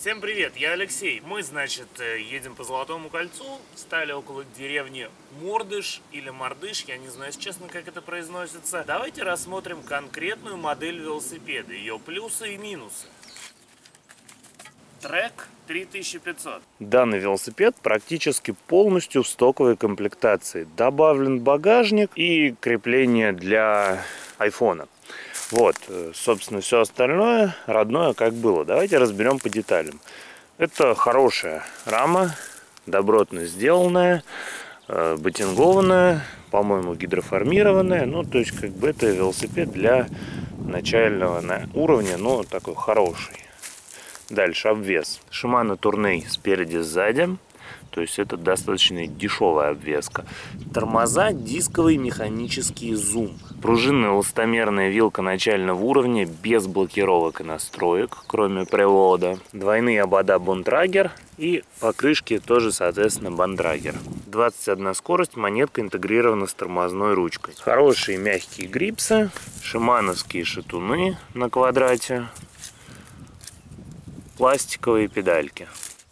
Всем привет, я Алексей. Мы, значит, едем по Золотому кольцу, стали около деревни Мордыш или Мордыш, я не знаю, честно, как это произносится. Давайте рассмотрим конкретную модель велосипеда, ее плюсы и минусы. Трек 3500. Данный велосипед практически полностью в стоковой комплектации. Добавлен багажник и крепление для айфона. Вот, собственно, все остальное родное как было. Давайте разберем по деталям. Это хорошая рама, добротно сделанная, ботингованная, по-моему, гидроформированная. Ну, то есть, как бы это велосипед для начального уровня, но такой хороший. Дальше обвес. Shimano Tourneo спереди, сзади. То есть это достаточно дешевая обвеска. Тормоза дисковый механический зум. Пружинная эластомерная вилка начального уровня без блокировок и настроек, кроме привода. Двойные обода Bontrager и покрышки тоже, соответственно, Bontrager. 21 скорость, монетка интегрирована с тормозной ручкой. Хорошие мягкие грипсы, шимановские шатуны на квадрате, пластиковые педальки.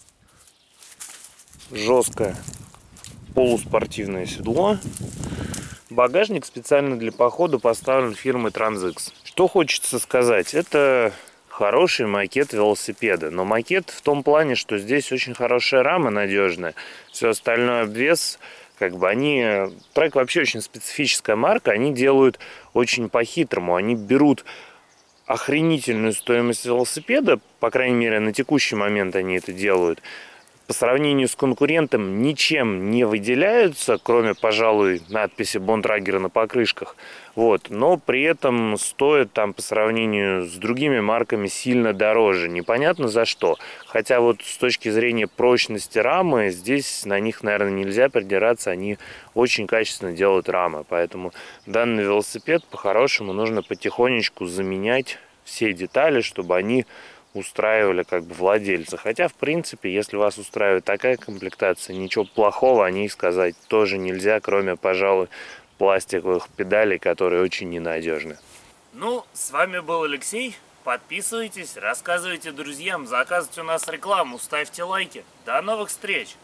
Жесткое полуспортивное седло. Багажник специально для похода поставлен фирмой Transix. Что хочется сказать, это хороший макет велосипеда. Но макет в том плане, что здесь очень хорошая рама, надежная. Все остальное обвес, как бы они... Трек вообще очень специфическая марка. Они делают очень по-хитрому. Они берут охренительную стоимость велосипеда, по крайней мере на текущий момент они это делают, по сравнению с конкурентом ничем не выделяются, кроме, пожалуй, надписи Bontrager на покрышках. Вот. Но при этом стоят там по сравнению с другими марками сильно дороже. Непонятно за что. Хотя вот с точки зрения прочности рамы, здесь на них, наверное, нельзя придираться. Они очень качественно делают рамы. Поэтому данный велосипед по-хорошему нужно потихонечку заменять все детали, чтобы они устраивали как бы владельца. Хотя, в принципе, если вас устраивает такая комплектация, ничего плохого о ней сказать тоже нельзя, кроме, пожалуй, пластиковых педалей, которые очень ненадежны. Ну, с вами был Алексей. Подписывайтесь, рассказывайте друзьям, заказывайте у нас рекламу, ставьте лайки. До новых встреч!